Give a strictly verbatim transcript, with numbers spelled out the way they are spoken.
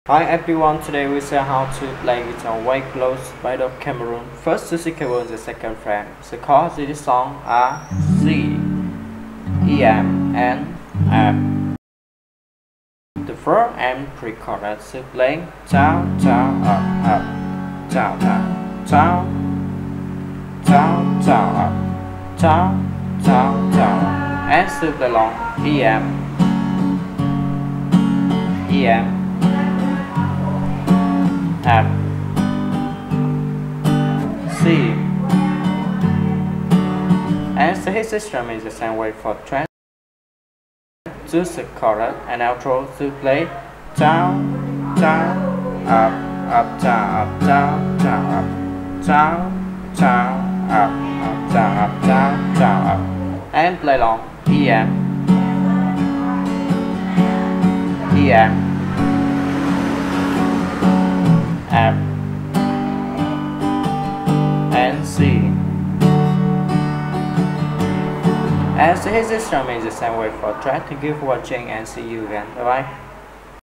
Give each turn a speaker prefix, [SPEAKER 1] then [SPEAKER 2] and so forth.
[SPEAKER 1] Hi everyone, today we see how to play guitar way close by the Cameroon. First to C Cameroon, the second frame. The chords in this song are C, E M, and F. The first and three chords to play down, down, up, up, down, down, down, down, down, up, down, down, down, and to play long E M, E M. F, C, and the hit system is the same way for trend. Choose the chorus and outro to play down, down, up, up, down, up, down, down, up, down, down, up, up, down, up, down, down, up, and play long E M, E M. F, and C. As the hit system is the same way for track. Thank you for watching and see you again. Bye bye.